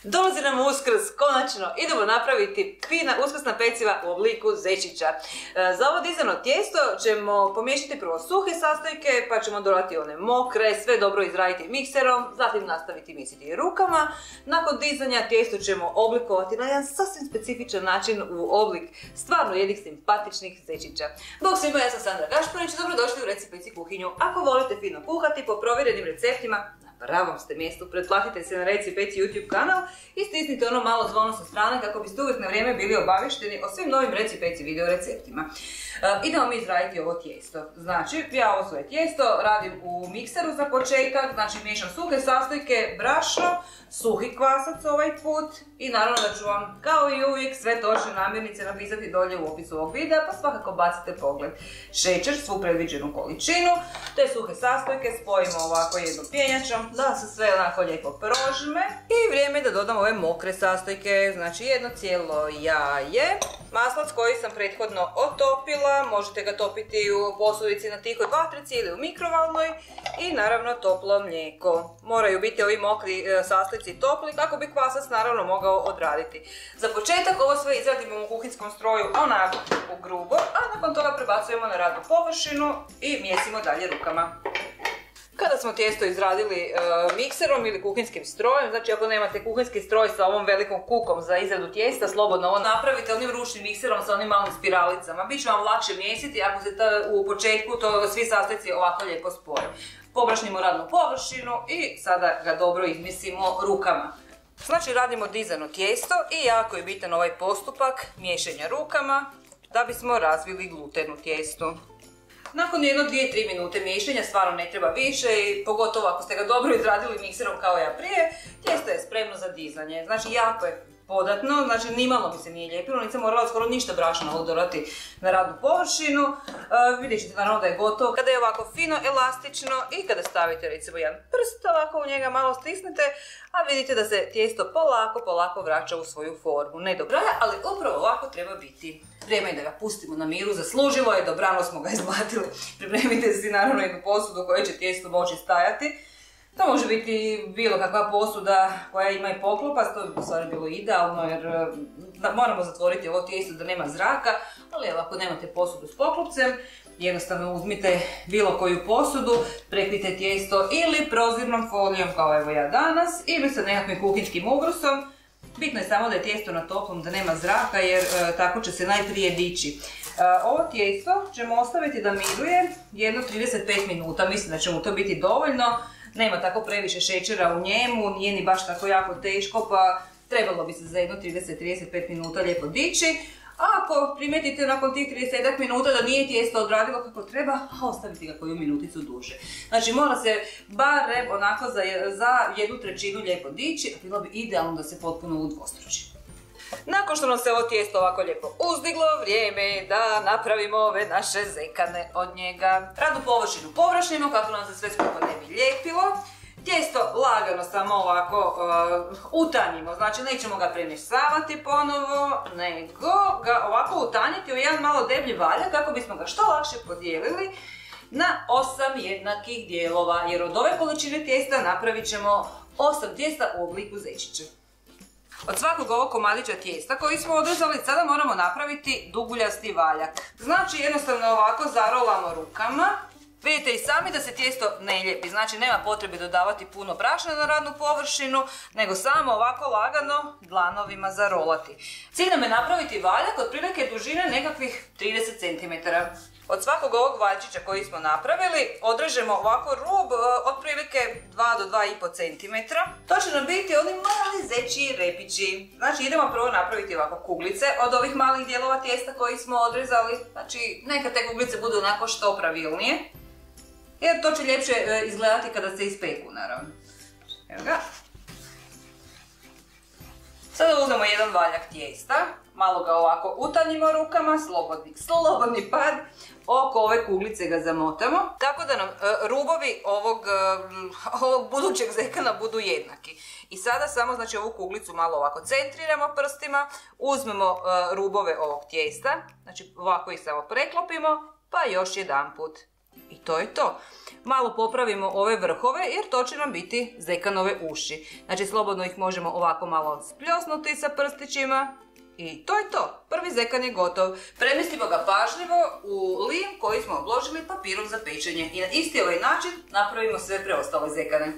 Dolazi nam Uskrs, konačno idemo napraviti fina uskrsna peciva u obliku zečića. Za ovo dizano tijesto ćemo pomiješati prvo suhe sastojke, pa ćemo dodati one mokre, sve dobro izraditi mikserom, zatim nastaviti miksiti rukama. Nakon dizanja tijesto ćemo oblikovati na jedan sasvim specifičan način u oblik stvarno jednih simpatičnih zečića. Bog svima, ja sam Sandra Gašparić, dobrodošli u Reci kuhinju. Ako volite fino kuhati po provjerenim receptima, pravom ste mjestu, pretplatite se na Reci Peci YouTube kanal i stisnite ono malo zvono sa strane kako biste uvijek na vrijeme bili obavješteni o svim novim Reci Peci video receptima. Idemo mi izraditi ovo tijesto. Znači, ja ovo svoje tijesto radim u mikseru za početak, znači miješam suhe sastojke, brašno, suhi kvasac ovaj put i naravno da ću vam kao i uvijek sve točne namirnice napisati dolje u opisu ovog videa, pa svakako bacite pogled. Šećer, svu predviđenu količinu, te suhe sastojke spojimo ovako jednom pjenjačom da se sve onako lijepo prožme i vrijeme je da dodam ove mokre sastojke, znači jedno cijelo jaje, maslac koji sam prethodno otopila, možete ga topiti u posudici na tihoj vatrici ili u mikrovalnoj i naravno toplo mlijeko. Moraju biti ovi mokri sastojci topli kako bi kvasac naravno mogao odraditi. Za početak ovo sve izradimo u kuhinskom stroju onako u grubo, a nakon toga prebacujemo na radnu površinu i mijesimo dalje rukama. Kada smo tijesto izradili mikserom ili kuhinskim strojem, znači ako nemate kuhinski stroj sa ovom velikom kukom za izradu tijesta, slobodno ovo napravite onim ručnim mikserom sa onim malim spiralicama. Biće vam lakše mijesiti ako se u početku svi sastojci ovako lijepo spoje. Pobrašnimo radnu površinu i sada ga dobro izmijesimo rukama. Znači radimo dizano tijesto i jako je bitan ovaj postupak miješanja rukama da bismo razvili gluten u tijestu. Nakon jedno 2-3 minute miješanja, stvarno ne treba više i pogotovo ako ste ga dobro izradili mikserom kao ja prije, tijesto je spremno za dizanje. Znači jako je podatno, znači nimalo mi se nije lijepilo, nisam morala skoro ništa brašna dodati na radnu površinu. Vidjet ćete naravno da je gotovo. Kada je ovako fino, elastično i kada stavite recimo jedan prst ovako u njega malo stisnete, a vidite da se tijesto polako vraća u svoju formu. Ne do kraja, ali upravo ovako treba biti. Vrijeme je da ga pustimo na miru, zaslužilo je, dobrano smo ga izmlatili. Pripremite si naravno jednu posudu u kojoj će tijesto moći stajati. To može biti bilo kakva posuda koja ima i poklopac, to bi u stvari bilo idealno jer moramo zatvoriti ovo tijesto da nema zraka, ali evo ako nemate posudu s poklopcem, jednostavno uzmite bilo koju posudu, prekrijte tijesto ili prozirnom folijom kao evo ja danas ili sa nekakvim kuhinskim ubrusom. Bitno je samo da je tijesto na toplom, da nema zraka jer tako će se najprije dići. Ovo tijesto ćemo ostaviti da miruje jedno 35 minuta, mislim da će mu to biti dovoljno. Nema tako previše šećera u njemu, nije ni baš tako jako teško, pa trebalo bi se za jedno 30-35 minuta lijepo dići. A ako primijetite nakon tih 30 minuta da nije tijesto odradilo kako treba, ostavite ga koju minuticu duže. Znači mora se barem onako za 1/3 lijepo dići, a bilo bi idealno da se potpuno udvostruči. Nakon što nam se ovo tijesto ovako lijepo uzdiglo, vrijeme je da napravimo ove naše zekane od njega. Radnu površinu površnimo kako nam se sve skupa ne bi lijepilo. Tijesto lagano samo ovako utanjimo, znači nećemo ga premješavati ponovo, nego ga ovako utanjiti u jedan malo deblji valjak kako bismo ga što lakše podijelili na 8 jednakih dijelova, jer od ove količine tijesta napravit ćemo 8 tijesta u obliku zečića. Od svakog ovog komadića tijesta koji smo odrezali sada moramo napraviti duguljasti valjak. Znači jednostavno ovako zarolamo rukama. Vidite i sami da se tijesto ne lijepi, znači nema potrebe dodavati puno brašna na radnu površinu, nego samo ovako lagano dlanovima zarolati. Cilj nam je napraviti valjak otprilike dužine nekakvih 30 cm. Od svakog ovog valjčića koji smo napravili odrežemo ovako rub otprilike 2 do 2,5 cm. To će nam biti oni mali zečji repići. Znači idemo prvo napraviti ovako kuglice od ovih malih dijelova tijesta koji smo odrezali. Znači neka te kuglice budu onako što pravilnije. Jer to će ljepše izgledati kada se ispeku naravno. Evo ga. Sada uzmemo jedan valjak tijesta, malo ga ovako utanjimo rukama, slobodni pad, oko ove kuglice ga zamotamo, tako da nam rubovi ovog budućeg zekana budu jednaki. I sada samo znači ovu kuglicu malo ovako centriramo prstima, uzmemo rubove ovog tijesta, znači ovako ih samo preklopimo, pa još jedan put. I to je to. Malo popravimo ove vrhove jer to će nam biti zekanove uši. Znači slobodno ih možemo ovako malo spljosnuti sa prstićima. I to je to. Prvi zekan je gotov. Premjestimo ga pažljivo u lim koji smo obložili papirom za pečenje. I na isti ovaj način napravimo sve preostale zekane.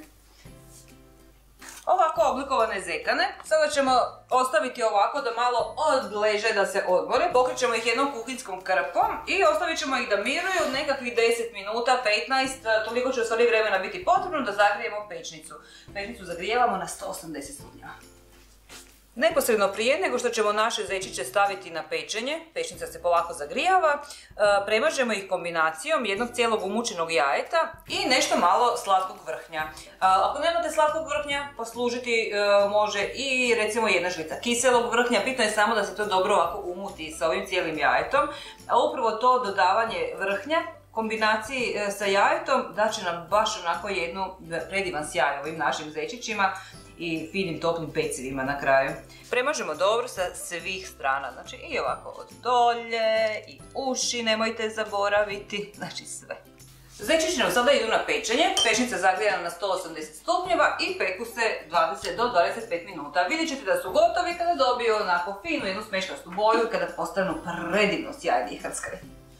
Ovako oblikovane zekane sada ćemo ostaviti ovako da malo odleže, da se odmore. Pokrećemo ih jednom kuhinskom krpom i ostavit ćemo ih da miruju nekakvih 10 minuta, 15, toliko će u stvari vremena biti potrebno da zagrijemo pečnicu. Pečnicu zagrijevamo na 180 stupnjeva. Neposredno prije nego što ćemo naše zečiće staviti na pečenje, pečnica se polako zagrijava, premažemo ih kombinacijom jednog cijelog umučenog jajeta i nešto malo slatkog vrhnja. Ako nemate slatkog vrhnja, poslužiti može i recimo jedna žlica kiselog vrhnja, bitno je samo da se to dobro ovako umuti sa ovim cijelim jajetom, a upravo to dodavanje vrhnja kombinaciji sa jajetom da će nam baš onako jednu predivan sjaj ovim našim zečićima i finim toplim pecivima na kraju. Premažemo dobro sa svih strana, znači i ovako od dolje i uši nemojte zaboraviti, znači sve. Zečići nam sada idu na pečenje, pečnica zagrijana na 180 stupnjeva i peku se 20 do 25 minuta. Vidjet ćete da su gotovi kada dobiju onako finu jednu smeškastu boju i kada postanu predivno sjajni i hrskave.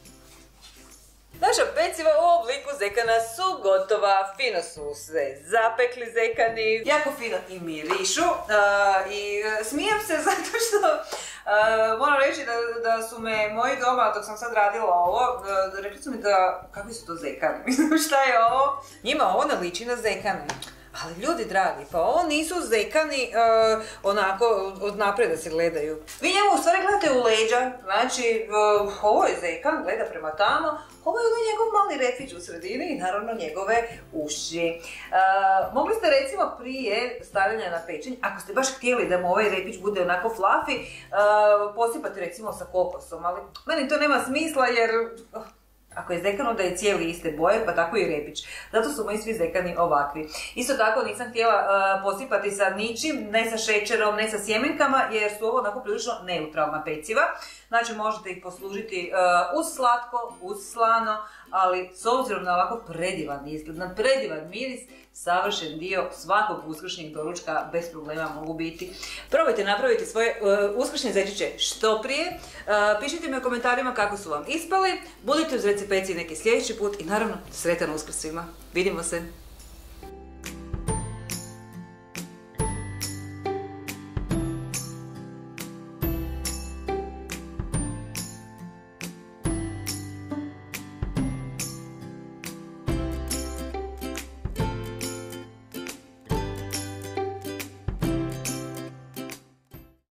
Naša peciva u obliku zekana su gotova, fino su se zapekli zekani, jako fino i mirišu i smijem se zato što moram reći da su me moji doma, dok sam sad radila ovo, rekli su mi da kakvi su to zekani, mislim šta je ovo, njima ovo ne liči na zekane. Ali ljudi dragi, pa ovo nisu zekani onako od naprijed da se gledaju. Vi njemu u stvari gledate u leđa, znači ovo je zekan, gleda prema tamo, ovo je onaj njegov mali repić u sredini i naravno njegove uši. Mogli ste recimo prije stavljanja na pečenje, ako ste baš htjeli da mu ovaj repić bude onako fluffy, posipati recimo sa kokosom, ali meni to nema smisla jer ako je zekano da je cijeli iste boje, pa tako i repić. Zato su moji svi zekani ovakvi. Isto tako nisam htjela posipati sa ničim, ne sa šećerom, ne sa sjemenkama, jer su ovo onako prilično neutralna peciva. Znači možete ih poslužiti uz slatko, uz slano, ali s obzirom na ovako predivan izgled, na predivan miris, savršen dio svakog uskršnjeg doručka bez problema mogu biti. Probajte napraviti svoje uskršnje zečiće što prije. Pišite mi u komentarima kako su vam ispali. Budite uz Reci Peci neki sljedeći put i naravno sretan Uskrs svima. Vidimo se!